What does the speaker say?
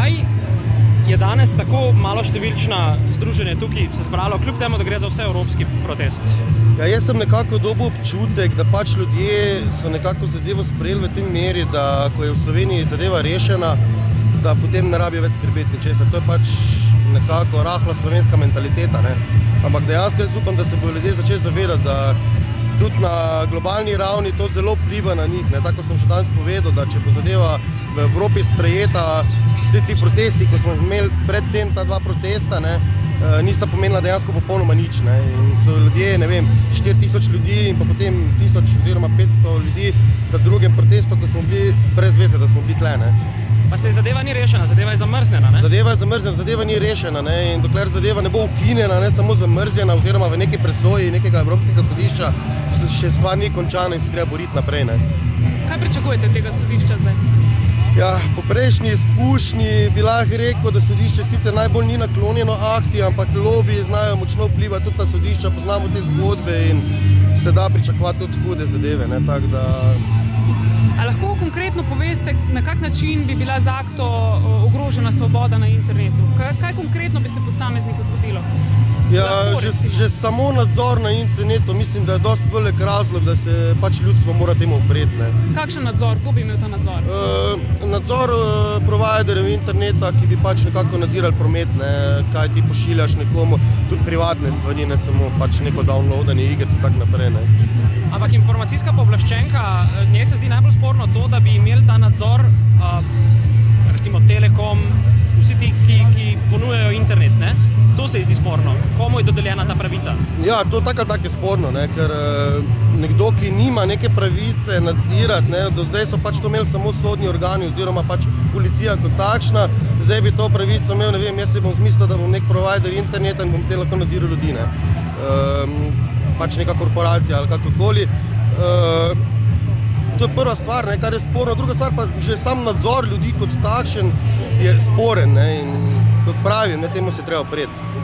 zakaj je danes tako malo številčna združenje tukaj se zbralo, kljub temu, da gre za vseevropski protest? Ja, jaz sem nekako dobil občutek, da pač ljudje so nekako zadevo sprejeli v tem meri, da ko je v Sloveniji zadeva rešena, da potem ne rabijo več skrbeti ničesar. To je pač nekako rahla slovenska mentaliteta, ne. Ampak dejansko jaz upam, da se bodo ljudje začeli zavedati, da tudi na globalni ravni to zelo vpliva na njih, ne. Tako sem še danes povedal, da če bo zadeva v Evropi sprejeta, vsi ti protesti, ko smo imeli predtem ta dva protesta, ne, nista pomenila dejansko popolnoma nič, ne. In so ljudje, ne vem, 4000 ljudi in pa potem 1000 oziroma 500 ljudi v drugem protestu, ko smo bili brez veze, da smo bili tle, ne. Pa se zadeva ni rešena, zadeva je zamrznjena, ne? Zadeva je zamrznjena, zadeva ni rešena, ne, in dokler zadeva ne bo ukinjena, ne samo zamrznjena oziroma v neki presoji nekega evropskega sodišča, še stvar ni končana in se treba boriti naprej, ne. Kaj pričakujete tega sodišča zdaj? Ja, po prejšnji izkušnji bi lahko rekel, da sodišče sicer najbolj ni naklonjeno akti, ampak lobiji znajo močno vplivati tudi na sodišča, poznamo te zgodbe in se da pričakovati tudi hude zadeve, ne, tako da... A lahko konkretno poveste, na kak način bi bila z akto ogrožena svoboda na internetu? Kaj konkretno bi se posamezniku zgodilo? Ja, že samo nadzor na internetu mislim, da je dosti velik razlog, da se pač ljudstvo mora temu upreti, ne. Kakšen nadzor? Kdo bi imel ta nadzor? Nadzor providerjev interneta, ki bi pač nekako nadzirali promet, ne, kaj ti pošiljaš nekomu, tudi privatne stvari, ne samo pač neko downloadanje igric in tako naprej, ne. Ampak informacijska pooblaščenka, njej se zdi najbolj sporno to, da bi imeli ta nadzor, recimo Telekom, vsi ti, ki ponujajo internet, ne? To se zdi sporno. Komu je dodeljena ta pravica? Ja, to tako je sporno, ne, ker nekdo, ki nima neke pravice nadzirati, ne, do zdaj so pač to imeli samo sodni organi oziroma pač policija kot takšna, zdaj bi to pravico imel, ne vem, jaz si bom zmislil, da bom nek provider interneta in bom te lahko nadziral ljudi, ne. Pač neka korporacija ali kakokoli. To je prva stvar, ne, kar je sporno. Druga stvar pa že sam nadzor ljudi kot takšen je sporen, ne, in kot pravim, ne, temu se treba opreti.